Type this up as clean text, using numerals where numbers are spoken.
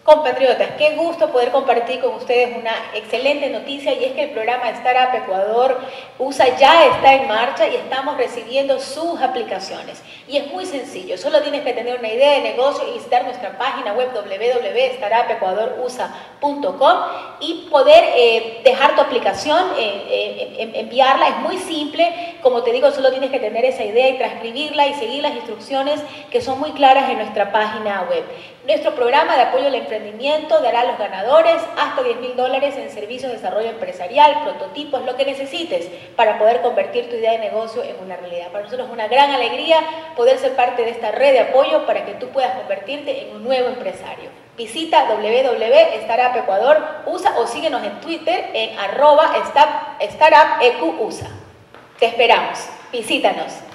Compatriotas, qué gusto poder compartir con ustedes una excelente noticia, y es que el programa Startup Ecuador USA ya está en marcha y estamos recibiendo sus aplicaciones. Y es muy sencillo, solo tienes que tener una idea de negocio y visitar nuestra página web www.startupecuadorusa.com y poder dejar tu aplicación, enviarla. Es muy simple, como te digo, solo tienes que tener esa idea y transcribirla y seguir las instrucciones que son muy claras en nuestra página web. Nuestro programa de apoyo al emprendimiento dará a los ganadores hasta $10.000 en servicios de desarrollo empresarial, prototipos, lo que necesites para poder convertir tu idea de negocio en una realidad. Para nosotros es una gran alegría poder ser parte de esta red de apoyo para que tú puedas convertirte en un nuevo empresario. Visita www.startupecuadorusa o síguenos en Twitter en @startupecuusa. Te esperamos. Visítanos.